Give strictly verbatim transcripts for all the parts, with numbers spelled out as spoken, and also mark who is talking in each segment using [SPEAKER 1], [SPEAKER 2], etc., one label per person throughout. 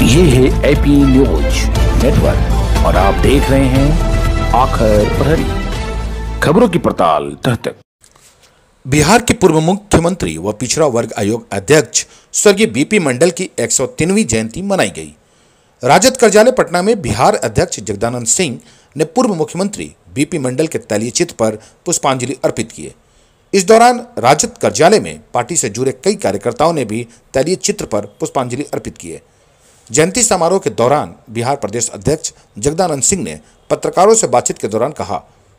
[SPEAKER 1] ये है AP news network और आप देख रहे हैं आखिर प्रहरी, खबरों की पड़ताल तह तक।
[SPEAKER 2] बिहार के पूर्व मुख्यमंत्री व पिछड़ा वर्ग आयोग अध्यक्ष स्वर्गीय बीपी मंडल की एक सौ तीनवीं जयंती मनाई गई। राजद कार्यालय पटना में बिहार अध्यक्ष जगदानंद सिंह ने पूर्व मुख्यमंत्री बीपी मंडल के तैलीय चित्र पर पुष्पांजलि अर्पित किए। इस दौरान राजद कार्यालय में पार्टी से जुड़े कई कार्यकर्ताओं ने भी तैलीय चित्र पर पुष्पांजलि अर्पित किए। जयंती समारोह के दौरान बिहार प्रदेश अध्यक्ष जगदानंद सिंह ने पत्रकारों से बातचीत के दौरान कहा,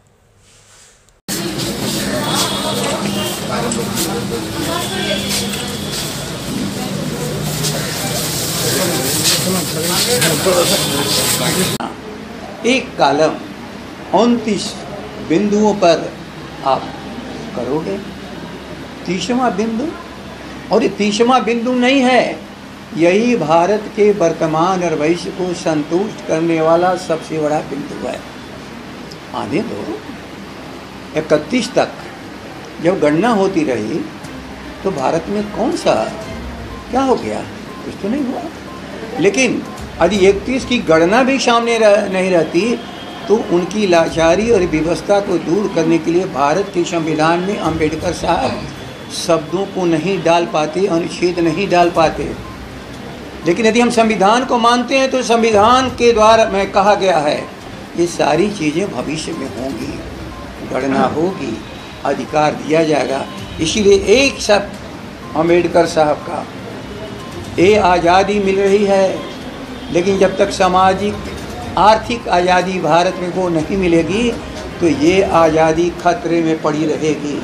[SPEAKER 3] एक कॉलम उनतीस बिंदुओं पर आप करोगे, तीसवां बिंदु, और ये तीसवां बिंदु नहीं है, यही भारत के वर्तमान और भविष्य को संतुष्ट करने वाला सबसे बड़ा बिंदु है। आने दो। इकतीस तक जब गणना होती रही तो भारत में कौन सा क्या हो गया, कुछ तो नहीं हुआ। लेकिन यदि इकतीस की गणना भी सामने रह, नहीं रहती तो उनकी लाचारी और व्यवस्था को दूर करने के लिए भारत के संविधान में अंबेडकर साहब शब्दों को नहीं डाल पाते, अनुच्छेद नहीं डाल पाते। लेकिन यदि हम संविधान को मानते हैं तो संविधान के द्वारा में कहा गया है ये सारी चीज़ें भविष्य में होंगी, गणना होगी, अधिकार दिया जाएगा। इसीलिए एक शब्द अंबेडकर साहब का, ये आज़ादी मिल रही है, लेकिन जब तक सामाजिक आर्थिक आज़ादी भारत में वो नहीं मिलेगी तो ये आज़ादी खतरे में पड़ी रहेगी।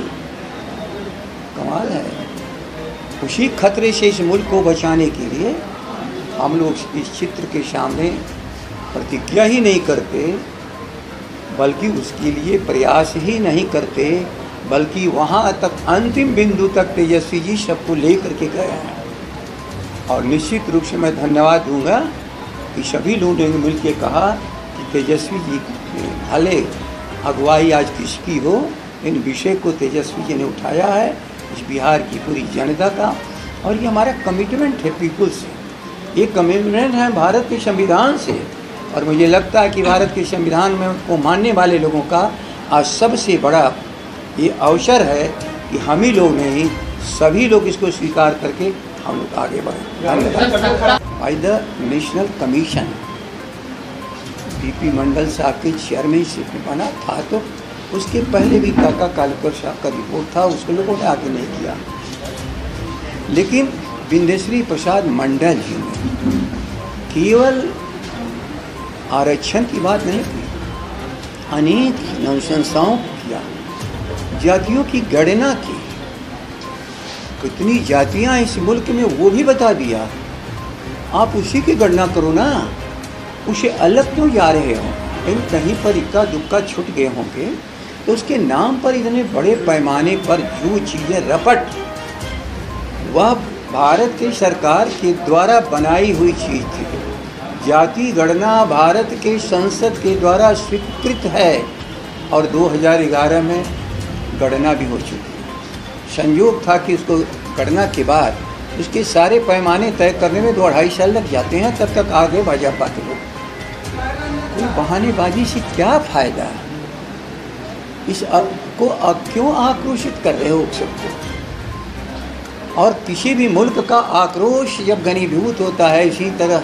[SPEAKER 3] कमाल है। उसी खतरे से इस मुल्क को बचाने के लिए हम लोग इस चित्र के सामने प्रतिज्ञा ही नहीं करते, बल्कि उसके लिए प्रयास ही नहीं करते, बल्कि वहाँ तक अंतिम बिंदु तक तेजस्वी जी सबको लेकर के गए हैं। और निश्चित रूप से मैं धन्यवाद दूंगा कि सभी लोगों ने मिल के कहा कि तेजस्वी जी भले अगुवाई आज किसकी हो, इन विषय को तेजस्वी जी ने उठाया है, इस बिहार की पूरी जनता का, और ये हमारा कमिटमेंट है पीपुल से, ये कमिटमेंट है भारत के संविधान से। और मुझे लगता है कि भारत के संविधान में को मानने वाले लोगों का आज सबसे बड़ा ये अवसर है कि हम ही लोग नहीं, सभी लोग इसको स्वीकार करके हम लोग आगे बढ़े। By the National Commission BP Mandal साहब के चेयरमैनशिप में बना था, तो उसके पहले भी काका कालेकर साहब का रिपोर्ट था, उसको लोगों ने आगे नहीं किया। लेकिन विंध्यश्री प्रसाद मंडल जी ने केवल आरक्षण की बात नहीं की, अनेक अनुशंसाओं को किया, जातियों की गणना की, कितनी जातियां इस मुल्क में वो भी बता दिया। आप उसी की गणना करो ना, उसे अलग क्यों जा रहे हो? लेकिन कहीं पर इक्का दुक्का छूट गए होंगे तो उसके नाम पर इतने बड़े पैमाने पर जो चीज़ें रपट, वह भारत की सरकार के द्वारा बनाई हुई चीज़ थी। जाति गणना भारत के संसद के द्वारा स्वीकृत है और दो हज़ार ग्यारह में गणना भी हो चुकी है। संयोग था कि उसको गणना के बाद उसके सारे पैमाने तय करने में दो अढ़ाई साल लग जाते हैं, तब तक आगे बढ़ जा पाते लोग। कोई बहानेबाजी से क्या फ़ायदा? इस को क्यों आक्रोशित कर रहे हो सबको? और किसी भी मुल्क का आक्रोश जब घनीभूत होता है, इसी तरह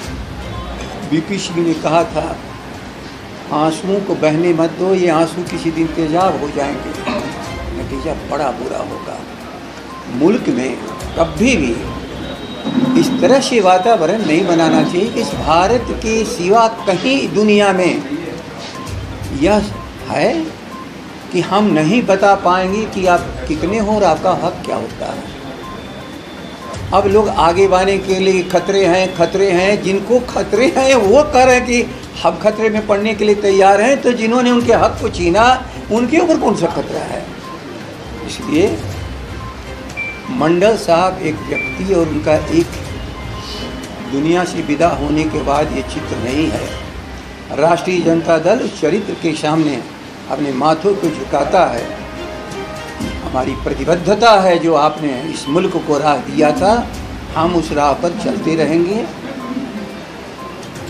[SPEAKER 3] बीपी सिंह ने कहा था, आंसुओं को बहने मत दो, ये आंसू किसी दिन तेजाब हो जाएंगे, नतीजा बड़ा बुरा होगा। मुल्क में कभी भी इस तरह से वातावरण नहीं बनाना चाहिए कि इस भारत के सिवा कहीं दुनिया में यह है कि हम नहीं बता पाएंगे कि आप कितने हो और आपका हक क्या होता है। अब लोग आगे बढ़ने के लिए खतरे हैं, खतरे हैं, जिनको खतरे हैं वो कह रहे हैं कि हम खतरे में पड़ने के लिए तैयार हैं, तो जिन्होंने उनके हक को छीना उनके ऊपर कौन सा खतरा है? इसलिए मंडल साहब एक व्यक्ति और उनका एक दुनिया से विदा होने के बाद ये चित्र नहीं है। राष्ट्रीय जनता दल उस चरित्र के सामने अपने माथों को झुकाता है। हमारी प्रतिबद्धता है जो आपने इस मुल्क को राह दिया था, हम उस राह पर चलते रहेंगे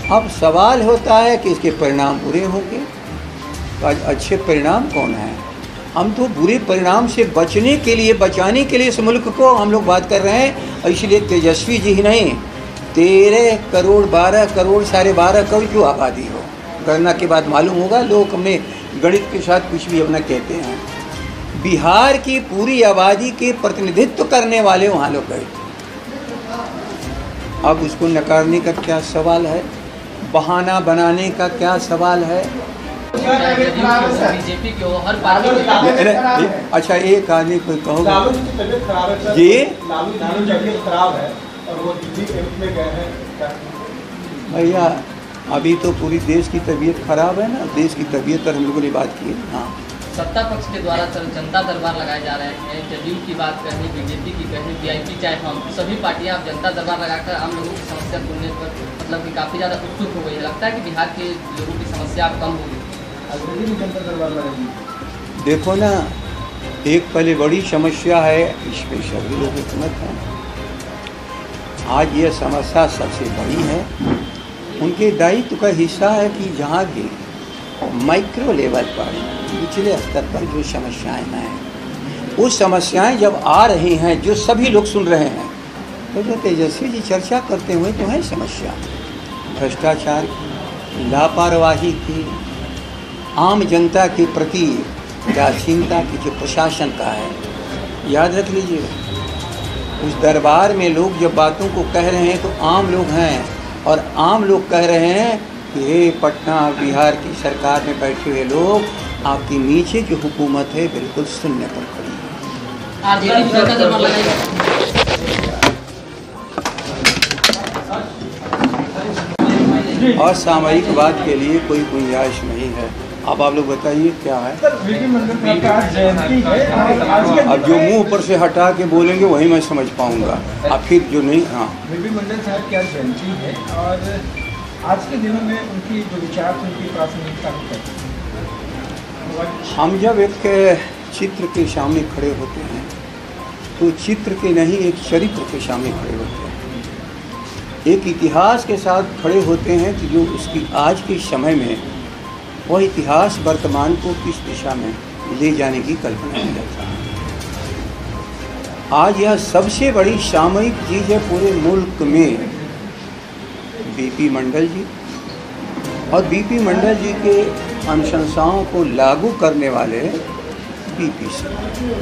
[SPEAKER 3] अब सवाल होता है कि इसके परिणाम बुरे होंगे, तो आज अच्छे परिणाम कौन है? हम तो बुरे परिणाम से बचने के लिए, बचाने के लिए इस मुल्क को हम लोग बात कर रहे हैं। और इसलिए तेजस्वी जी ही नहीं, तेरह करोड़ बारह करोड़ साढ़े बारह करोड़ क्यों आबादी हो, गणना के बाद मालूम होगा। लोग अपने गणित के साथ कुछ भी अपना कहते हैं। बिहार की पूरी आबादी के प्रतिनिधित्व करने वाले वहाँ लोग गए। अब उसको नकारने का क्या सवाल है, बहाना बनाने का क्या सवाल है?
[SPEAKER 4] बीजेपी की हर पार्टी।
[SPEAKER 3] अच्छा, एक आदमी कोई कहोगे ये
[SPEAKER 5] खराब है और वो दिल्ली में गए हैं।
[SPEAKER 3] भैया अभी तो पूरी देश की तबीयत खराब है ना, देश की तबीयत पर हम लोगों ने बात की। हाँ,
[SPEAKER 4] सत्ता पक्ष के द्वारा जनता दरबार लगाए जा रहे हैं। जदयू की बात करें, बीजेपी की कहें, वीआईपी चाहे हम सभी पार्टियां आप जनता दरबार लगाकर आम लोगों की समस्या सुनने पर मतलब कि काफ़ी ज़्यादा उत्सुक हो गई है। लगता है कि बिहार के लोगों की समस्या अब कम होगी।
[SPEAKER 5] जनता दरबार लगाएगी।
[SPEAKER 3] देखो ना, एक पहले बड़ी समस्या है, इसमें सभी लोग एकमत हैं। आज ये समस्या सबसे बड़ी है। उनके दायित्व का हिस्सा है कि जहाँ भी माइक्रो लेवल पर, निचले स्तर पर जो समस्याएं हैं, वो समस्याएं जब आ रही हैं, जो सभी लोग सुन रहे हैं, तो जो तेजस्वी जी चर्चा करते हुए तो है समस्या भ्रष्टाचार की, लापरवाही की, आम जनता के प्रति उदासीनता की, जो प्रशासन का है। याद रख लीजिए, उस दरबार में लोग जब बातों को कह रहे हैं तो आम लोग हैं, और आम लोग कह रहे हैं कि हे पटना बिहार की सरकार में बैठे हुए लोग, आपकी नीचे जो हुकूमत है बिल्कुल शून्य पर खड़ी है।
[SPEAKER 4] आरजेडी भी जनता दरबार लगाएगी।
[SPEAKER 3] और सामयिकवाद के लिए कोई गुंजाइश नहीं है। अब आप लोग बताइए क्या है। अब जो मुंह ऊपर से हटा के बोलेंगे वही मैं समझ पाऊंगा, अब फिर जो नहीं। हाँ,
[SPEAKER 5] बीपी मंडल साहब की आज जयंती है और आज के दिनों में उनकी जो विचार थे, उनकी प्रासंगिकता है।
[SPEAKER 3] हम जब एक चित्र के सामने खड़े होते हैं तो चित्र के नहीं, एक चरित्र के सामने खड़े होते हैं, एक इतिहास के साथ खड़े होते हैं कि जो उसकी आज के समय में वह इतिहास वर्तमान को किस दिशा में ले जाने की कल्पना की जाता है। आज यह सबसे बड़ी सामयिक चीज़ है पूरे मुल्क में, बीपी मंडल जी और बीपी मंडल जी के अनुशंसाओं को लागू करने वाले बीपी से,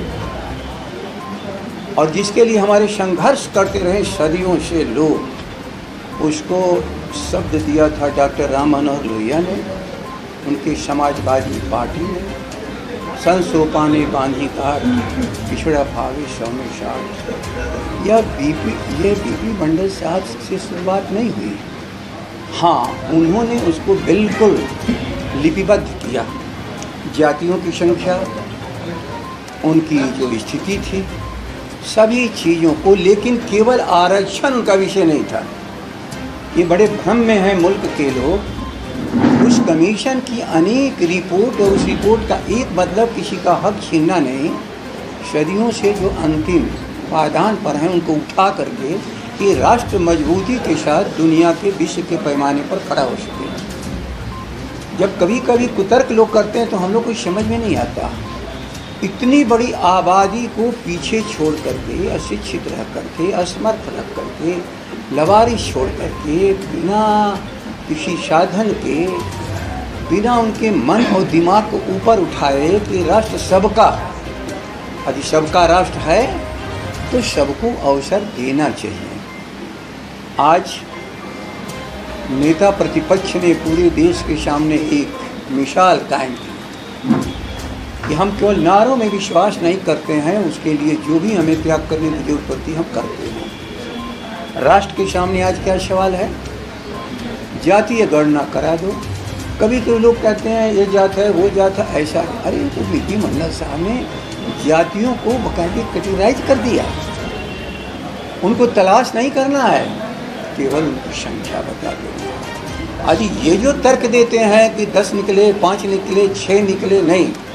[SPEAKER 3] और जिसके लिए हमारे संघर्ष करते रहे सदियों से लोग, उसको शब्द दिया था डॉक्टर राम मनोहर लोहिया ने, उनकी समाजवादी पार्टी ने। सन सोपाने बांधी तार, पिछड़ा भावे सौ में साठ। यह बीपी ये बीपी मंडल साहब से शुरुआत नहीं हुई। हाँ, उन्होंने उसको बिल्कुल लिपिबद्ध किया, जातियों की संख्या, उनकी जो स्थिति थी, सभी चीज़ों को, लेकिन केवल आरक्षण उनका विषय नहीं था। ये बड़े भ्रम में हैं मुल्क के लोग। उस कमीशन की अनेक रिपोर्ट और उस रिपोर्ट का एक मतलब किसी का हक छीनना नहीं, सदियों से जो अंतिम पायदान पर हैं उनको उठा करके ये राष्ट्र मजबूती के साथ दुनिया के विश्व के पैमाने पर खड़ा हो सके। जब कभी कभी कुतर्क लोग करते हैं तो हम लोग को समझ में नहीं आता। इतनी बड़ी आबादी को पीछे छोड़ करके, अशिक्षित रह करके, असमर्थ रह करके, लवारिश छोड़ करके, बिना किसी साधन के, बिना उनके मन और दिमाग को ऊपर उठाए कि राष्ट्र सबका, यदि सबका राष्ट्र है तो सबको अवसर देना चाहिए। आज नेता प्रतिपक्ष ने पूरे देश के सामने एक मिसाल कायम की कि हम केवल नारों में विश्वास नहीं करते हैं, उसके लिए जो भी हमें त्याग करने की जरूरत पड़ती है हम करते हैं। राष्ट्र के सामने आज क्या सवाल है? जातीय गणना करा दो। कभी कभी लोग कहते हैं ये जात है, वो जात है, ऐसा है। अरे तो बीपी मंडल साहब ने जातियों को बाकायदे कैटेगराइज कर दिया। उनको तलाश नहीं करना है, केवल उनकी संख्या बता दो। अभी ये जो तर्क देते हैं कि दस निकले, पाँच निकले, छः निकले, नहीं,